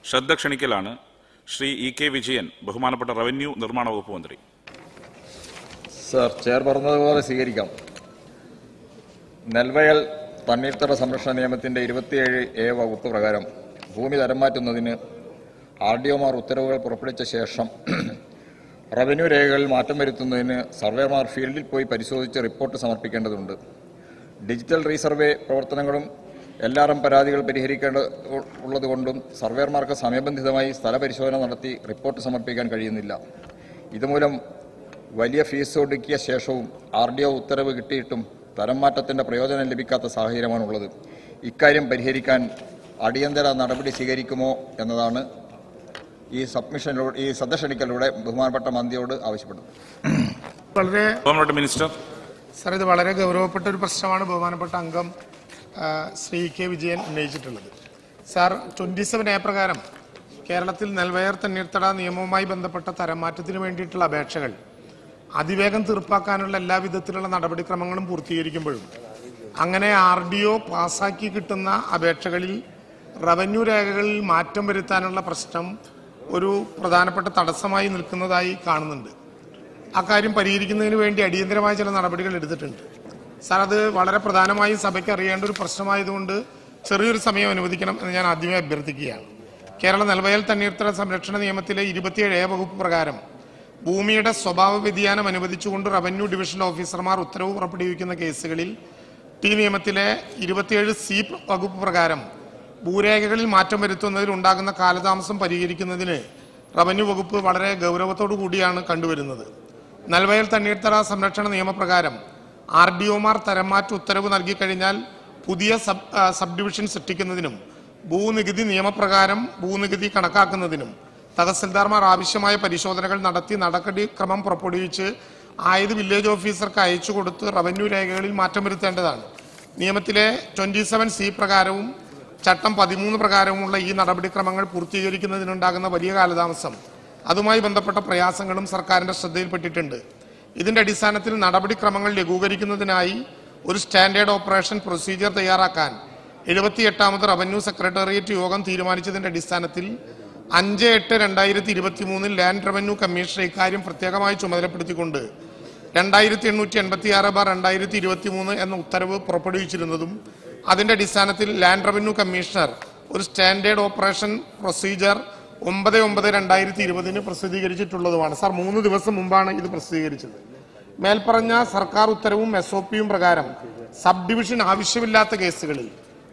ശ്രദ്ധ ക്ഷണിക്കലാണ് ശ്രീ E.K. വിജയൻ, ബഹുമാനപ്പെട്ട revenue നിർമ്മാണ വകുപ്പ് മന്ത്രി. സർ, ചെയർ പറഞ്ഞതുപോലെ സ്വീകരിക്കാം. നെൽവയൽ തണ്ണീർത്തട സംരക്ഷണ നിയമത്തിന്റെ 27A വകുപ്പ് പ്രകാരം ഭൂമി തരം മാറ്റുന്നതിന് RDOമാർ ഉത്തരവുകൾ പുറപ്പെടുവിച്ച ശേഷം റവന്യൂ രേഖകളിൽ മാറ്റം വരുത്തുന്നതിന് സർവേമാർ ഫീൽഡിൽ പോയി പരിശോധിച്ച് റിപ്പോർട്ട് സമർപ്പിക്കേണ്ടതുണ്ട്. ഡിജിറ്റൽ റീസർവേ പ്രവർത്തനങ്ങളും LRM പരാതികൾ പരിഹരിക്കേണ്ടതുള്ളതുകൊണ്ടും സർവേമാർക്ക് സമയബന്ധിതമായി സ്ഥലപരിശോധന നടത്തി റിപ്പോർട്ട് സമർപ്പിക്കാൻ കഴിയുന്നില്ല. ഇതുമൂലം വലിയ ഫീസ് ഒടുക്കിയ ശേഷവും RDO ഉത്തരവ് കിട്ടിയിട്ടും തരം മാറ്റത്തിന്റെ പ്രയോജനം ലഭിക്കാത്ത സാഹചര്യമാണുള്ളത്. ഇക്കാര്യം പരിഹരിക്കാൻ അടിയന്തര നടപടി സ്വീകരിക്കുമോ എന്നതാണ് ഈ ശ്രദ്ധ ക്ഷണിക്കലിലൂടെ ബഹുമാനപ്പെട്ട മന്ത്രിയോട് ആവശ്യപ്പെടുന്നത്. മിനിസ്റ്റർ സർ, ഇത് വളരെ ഗൗരവപ്പെട്ട ഒരു പ്രശ്നമാണ് ബഹുമാനപ്പെട്ട അംഗം Shri E.K. Vijayan ഉന്നയിച്ചിട്ടുള്ളത്. Sir, 27A പ്രകാരം കേരളത്തിൽ നെൽവയർ തണ്ണീർത്തട നിയമവുമായി ബന്ധപ്പെട്ട തരം മാറ്റത്തിന് വേണ്ടിയിട്ടുള്ള അപേക്ഷകൾ അതിവേഗം തീർപ്പാക്കാനുള്ള എല്ലാവിധത്തിലുള്ള നടപടിക്രമങ്ങളും പൂർത്തീകരിക്കുമ്പോഴും അങ്ങനെ RDO പാസാക്കി കിട്ടുന്ന അപേക്ഷകളിൽ റവന്യൂ രേഖകളിൽ മാറ്റം വരുത്താനുള്ള പ്രശ്നം ഒരു പ്രധാനപ്പെട്ട തടസ്സമായി നിൽക്കുന്നതായി കാണുന്നുണ്ട്. അക്കാര്യം പരിഹരിക്കുന്നതിന് വേണ്ടി അടിയന്തരമായ ചില നടപടികൾ എടുത്തിട്ടുണ്ട്. സാർ, അത് വളരെ പ്രധാനമായും സഭയ്ക്ക് അറിയേണ്ട ഒരു പ്രശ്നമായതുകൊണ്ട് ചെറിയൊരു സമയം അനുവദിക്കണം എന്ന് ഞാൻ ആദ്യമേ അഭ്യർത്ഥിക്കുകയാണ്. കേരള നെൽവയൽ തണ്ണീർത്തട സംരക്ഷണ നിയമത്തിലെ 27A വകുപ്പ് പ്രകാരം ഭൂമിയുടെ സ്വഭാവ വ്യതിയാനം അനുവദിച്ചുകൊണ്ട് റവന്യൂ ഡിവിഷൻ ഓഫീസർമാർ ഉത്തരവ് പുറപ്പെടുവിക്കുന്ന കേസുകളിൽ നിയമത്തിലെ 27C വകുപ്പ് പ്രകാരം ഭൂരേഖകളിൽ മാറ്റം വരുത്തുന്നതിൽ ഉണ്ടാകുന്ന കാലതാമസം പരിഹരിക്കുന്നതിന് റവന്യൂ വകുപ്പ് വളരെ ഗൗരവത്തോടു കൂടിയാണ് കണ്ടുവരുന്നത്. നെൽവയൽ തണ്ണീർത്തട സംരക്ഷണ നിയമപ്രകാരം RDOമാർ തരംമാറ്റ ഉത്തരവ് നൽകിക്കഴിഞ്ഞാൽ പുതിയ സബ് ഡിവിഷൻ സൃഷ്ടിക്കുന്നതിനും ഭൂനികുതി നിയമപ്രകാരം ഭൂനികുതി കണക്കാക്കുന്നതിനും തഹസിൽദാർമാർ ആവശ്യമായ പരിശോധനകൾ നടത്തി നടപടിക്രമം പുറപ്പെടുവിച്ച് ആയത് വില്ലേജ് ഓഫീസർക്ക് അയച്ചു കൊടുത്ത് റവന്യൂ രേഖകളിൽ മാറ്റം വരുത്തേണ്ടതാണ്. നിയമത്തിലെ 27C പ്രകാരവും ചട്ടം 13 പ്രകാരവുമുള്ള ഈ നടപടിക്രമങ്ങൾ പൂർത്തീകരിക്കുന്നതിനുണ്ടാകുന്ന വലിയ കാലതാമസം, അതുമായി ബന്ധപ്പെട്ട പ്രയാസങ്ങളും സർക്കാരിന്റെ ശ്രദ്ധയിൽപ്പെട്ടിട്ടുണ്ട്. ഇതിന്റെ അടിസ്ഥാനത്തിൽ നടപടിക്രമങ്ങൾ ലഘൂകരിക്കുന്നതിനായി ഒരു സ്റ്റാൻഡേർഡ് ഓപ്പറേഷൻ പ്രൊസീജിയർ തയ്യാറാക്കാൻ 78ാമത് റവന്യൂ സെക്രട്ടേറിയറ്റ് യോഗം തീരുമാനിച്ചതിന്റെ അടിസ്ഥാനത്തിൽ 5/8/2023 ലാൻഡ് റവന്യൂ കമ്മീഷണർ ഇക്കാര്യം പ്രത്യേകമായി ചുമതലപ്പെടുത്തിക്കൊണ്ട് 2886/2023 എന്ന ഉത്തരവ് പുറപ്പെടുവിച്ചിരുന്നതും അതിന്റെ അടിസ്ഥാനത്തിൽ ലാൻഡ് റവന്യൂ കമ്മീഷണർ ഒരു സ്റ്റാൻഡേർഡ് ഓപ്പറേഷൻ പ്രൊസീജിയർ 9/9/2020 പ്രസിദ്ധീകരിച്ചിട്ടുള്ളതുമാണ്. സാർ, 3 ദിവസം മുമ്പാണ് ഇത് പ്രസിദ്ധീകരിച്ചത്. മേൽപ്പറഞ്ഞ സർക്കാർ ഉത്തരവും SOPയും പ്രകാരം സബ് ഡിവിഷൻ ആവശ്യമില്ലാത്ത കേസുകളിൽ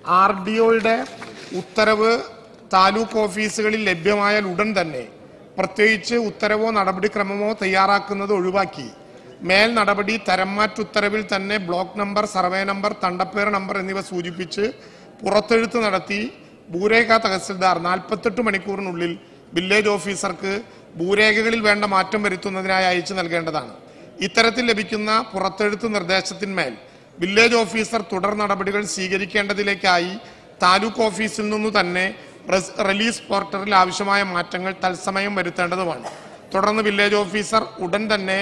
RDOയുടെ ഉത്തരവ് താലൂക്ക് ഓഫീസുകളിൽ ലഭ്യമായാൽ ഉടൻ തന്നെ, പ്രത്യേകിച്ച് ഉത്തരവോ നടപടിക്രമമോ തയ്യാറാക്കുന്നത് ഒഴിവാക്കി മേൽ നടപടി തരംമാറ്റ ഉത്തരവിൽ തന്നെ ബ്ലോക്ക് നമ്പർ, സർവേ നമ്പർ, തണ്ടപ്പേർ നമ്പർ എന്നിവ സൂചിപ്പിച്ച് പുറത്തെഴുത്ത് നടത്തി ഭൂരേഖ തഹസിൽദാർ 48 മണിക്കൂറിനുള്ളിൽ വില്ലേജ് ഓഫീസർക്ക് ഭൂരേഖകളിൽ വേണ്ട മാറ്റം വരുത്തുന്നതിനായി അയച്ചു നൽകേണ്ടതാണ്. ഇത്തരത്തിൽ ലഭിക്കുന്ന പുറത്തെഴുത്ത് നിർദ്ദേശത്തിന്മേൽ വില്ലേജ് ഓഫീസർ തുടർ നടപടികൾ സ്വീകരിക്കേണ്ടതിലേക്കായി താലൂക്ക് ഓഫീസിൽ നിന്നു തന്നെ റിലീസ് പോർട്ടലിൽ ആവശ്യമായ മാറ്റങ്ങൾ തത്സമയം വരുത്തേണ്ടതുമാണ്. തുടർന്ന് വില്ലേജ് ഓഫീസർ ഉടൻ തന്നെ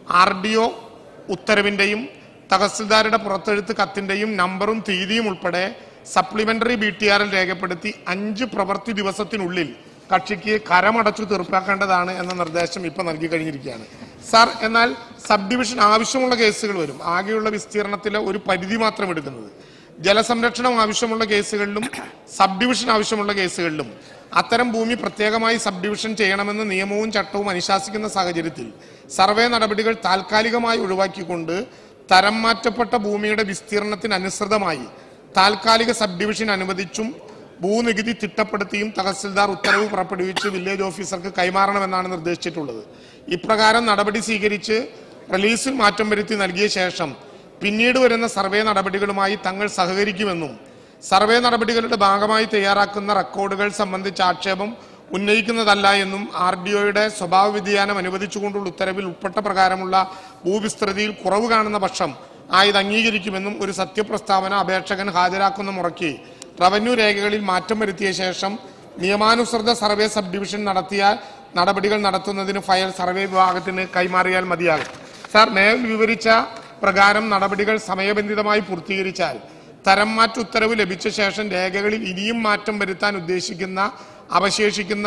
RDO ഉത്തരവിന്റെയും തഹസിൽദാരുടെ പുറത്തെഴുത്ത് കത്തിന്റെയും നമ്പറും തീയതിയും ഉൾപ്പെടെ സപ്ലിമെന്ററി BTRൽ രേഖപ്പെടുത്തി 5 പ്രവൃത്തി ദിവസത്തിനുള്ളിൽ കക്ഷിക്ക് കരമടച്ചു തീർപ്പാക്കേണ്ടതാണ് എന്ന നിർദ്ദേശം ഇപ്പോൾ നൽകി കഴിഞ്ഞിരിക്കുകയാണ്. സാർ, എന്നാൽ സബ് ഡിവിഷൻ ആവശ്യമുള്ള കേസുകൾ വരും. ആകെയുള്ള വിസ്തീർണത്തിലെ ഒരു പരിധി മാത്രം എടുക്കുന്നത്. ജലസംരക്ഷണം ആവശ്യമുള്ള കേസുകളിലും സബ് ഡിവിഷൻ ആവശ്യമുള്ള കേസുകളിലും അത്തരം ഭൂമി പ്രത്യേകമായി സബ് ഡിവിഷൻ ചെയ്യണമെന്ന് നിയമവും ചട്ടവും അനുശാസിക്കുന്ന സാഹചര്യത്തിൽ സർവേ നടപടികൾ താൽക്കാലികമായി ഒഴിവാക്കിക്കൊണ്ട് തരം മാറ്റപ്പെട്ട ഭൂമിയുടെ വിസ്തീർണത്തിനനുസൃതമായി താൽക്കാലിക സബ് ഡിവിഷൻ അനുവദിച്ചും ഭൂനികുതി തിട്ടപ്പെടുത്തിയും തഹസിൽദാർ ഉത്തരവ് പുറപ്പെടുവിച്ച് വില്ലേജ് ഓഫീസർക്ക് കൈമാറണമെന്നാണ് നിർദ്ദേശിച്ചിട്ടുള്ളത്. ഇപ്രകാരം നടപടി സ്വീകരിച്ച് റിലീസിൽ മാറ്റം വരുത്തി നൽകിയ ശേഷം പിന്നീട് വരുന്ന സർവേ നടപടികളുമായി തങ്ങൾ സഹകരിക്കുമെന്നും സർവേ നടപടികളുടെ ഭാഗമായി തയ്യാറാക്കുന്ന റെക്കോർഡുകൾ സംബന്ധിച്ച ആക്ഷേപം ഉന്നയിക്കുന്നതല്ല എന്നും RDOയുടെ സ്വഭാവ വ്യതിയാനം അനുവദിച്ചുകൊണ്ടുള്ള ഉത്തരവിൽ ഉൾപ്പെട്ട പ്രകാരമുള്ള ഭൂവിസ്തൃതിയിൽ കുറവ് കാണുന്ന പക്ഷം ആയത് അംഗീകരിക്കുമെന്നും ഒരു സത്യപ്രസ്താവന അപേക്ഷകൻ ഹാജരാക്കുന്ന മുറയ്ക്ക് റവന്യൂ രേഖകളിൽ മാറ്റം വരുത്തിയ ശേഷം നിയമാനുസൃത സർവേ സബ് ഡിവിഷൻ നടത്തിയ നടപടികൾ നടത്തുന്നതിന് ഫയൽ സർവേ വിഭാഗത്തിന് കൈമാറിയാൽ മതിയാകും. സാർ, മേൽ വിവരിച്ച പ്രകാരം നടപടികൾ സമയബന്ധിതമായി പൂർത്തീകരിച്ചാൽ തരം മാറ്റ ഉത്തരവ് ലഭിച്ച ശേഷം രേഖകളിൽ ഇനിയും മാറ്റം വരുത്താൻ ഉദ്ദേശിക്കുന്ന അവശേഷിക്കുന്ന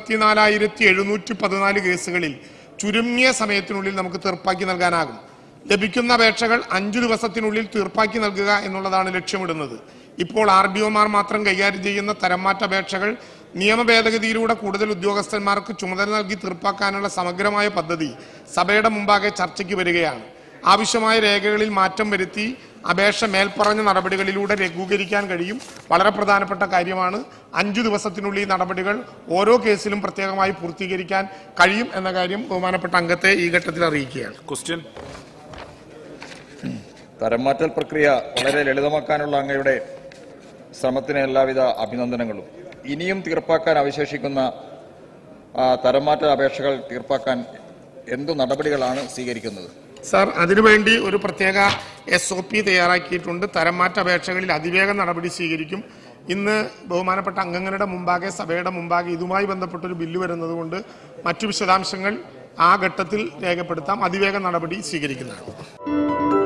34,714 കേസുകളിൽ ചുരുങ്ങിയ സമയത്തിനുള്ളിൽ നമുക്ക് തീർപ്പാക്കി നൽകാനാകും. ലഭിക്കുന്ന അപേക്ഷകൾ 5 ദിവസത്തിനുള്ളിൽ തീർപ്പാക്കി നൽകുക എന്നുള്ളതാണ് ലക്ഷ്യമിടുന്നത്. ഇപ്പോൾ RDOമാർ മാത്രം കൈകാര്യം ചെയ്യുന്ന തരംമാറ്റ അപേക്ഷകൾ നിയമ ഭേദഗതിയിലൂടെ കൂടുതൽ ഉദ്യോഗസ്ഥന്മാർക്ക് ചുമതല നൽകി തീർപ്പാക്കാനുള്ള സമഗ്രമായ പദ്ധതി സഭയുടെ മുമ്പാകെ ചർച്ചയ്ക്ക് വരികയാണ്. ആവശ്യമായ രേഖകളിൽ മാറ്റം വരുത്തി അപേക്ഷ മേൽപ്പറഞ്ഞ നടപടികളിലൂടെ ലഘൂകരിക്കാൻ കഴിയും. വളരെ പ്രധാനപ്പെട്ട കാര്യമാണ്. 5 ദിവസത്തിനുള്ളിൽ നടപടികൾ ഓരോ കേസിലും പ്രത്യേകമായി പൂർത്തീകരിക്കാൻ കഴിയും എന്ന കാര്യം ബഹുമാനപ്പെട്ട അംഗത്തെ ഈ ഘട്ടത്തിൽ അറിയിക്കുകയാണ്. ക്വസ്റ്റ്യൻ. തരംമാറ്റൽ പ്രക്രിയ വളരെ ലളിതമാക്കാനുള്ള അങ്ങയുടെ ശ്രമത്തിന് എല്ലാവിധ അഭിനന്ദനങ്ങളും. ഇനിയും തീർപ്പാക്കാൻ അവശേഷിക്കുന്ന തരംമാറ്റ അപേക്ഷകൾ തീർപ്പാക്കാൻ എന്തു നടപടികളാണ് സ്വീകരിക്കുന്നത്? സാർ, അതിനുവേണ്ടി ഒരു പ്രത്യേക SOP തയ്യാറാക്കിയിട്ടുണ്ട്. തരംമാറ്റ അപേക്ഷകളിൽ അതിവേഗ നടപടി സ്വീകരിക്കും. ഇന്ന് ബഹുമാനപ്പെട്ട അംഗങ്ങളുടെ മുമ്പാകെ സഭയുടെ മുമ്പാകെ ഇതുമായി ബന്ധപ്പെട്ടൊരു ബില്ല് വരുന്നതുകൊണ്ട് മറ്റു വിശദാംശങ്ങൾ ആ ഘട്ടത്തിൽ രേഖപ്പെടുത്താം. അതിവേഗ നടപടി സ്വീകരിക്കുന്നതാണ്.